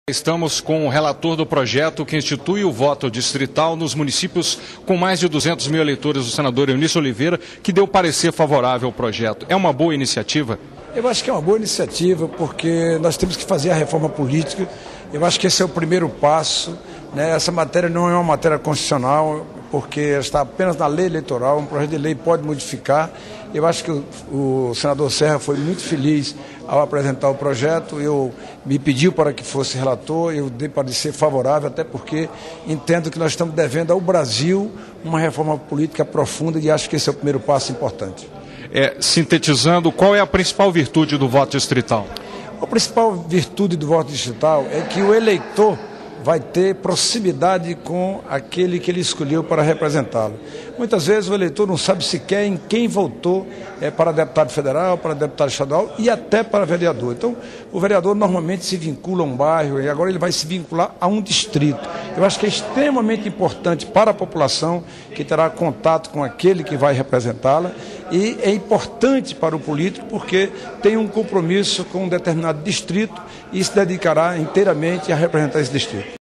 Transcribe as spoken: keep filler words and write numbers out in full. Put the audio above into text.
Estamos com o relator do projeto que institui o voto distrital nos municípios com mais de duzentos mil eleitores, o senador Eunício Oliveira, que deu parecer favorável ao projeto. É uma boa iniciativa? Eu acho que é uma boa iniciativa porque nós temos que fazer a reforma política. Eu acho que esse é o primeiro passo, né? Essa matéria não é uma matéria constitucional, porque está apenas na lei eleitoral, um projeto de lei pode modificar. Eu acho que o, o senador Serra foi muito feliz ao apresentar o projeto. Eu me pediu para que fosse relator, eu dei para ser favorável, até porque entendo que nós estamos devendo ao Brasil uma reforma política profunda e acho que esse é o primeiro passo importante. É, sintetizando, qual é a principal virtude do voto distrital? A principal virtude do voto distrital é que o eleitor vai ter proximidade com aquele que ele escolheu para representá-lo. Muitas vezes o eleitor não sabe sequer em quem votou é, para deputado federal, para deputado estadual e até para vereador. Então, o vereador normalmente se vincula a um bairro e agora ele vai se vincular a um distrito. Eu acho que é extremamente importante para a população que terá contato com aquele que vai representá-la e é importante para o político porque tem um compromisso com um determinado distrito e se dedicará inteiramente a representar esse distrito.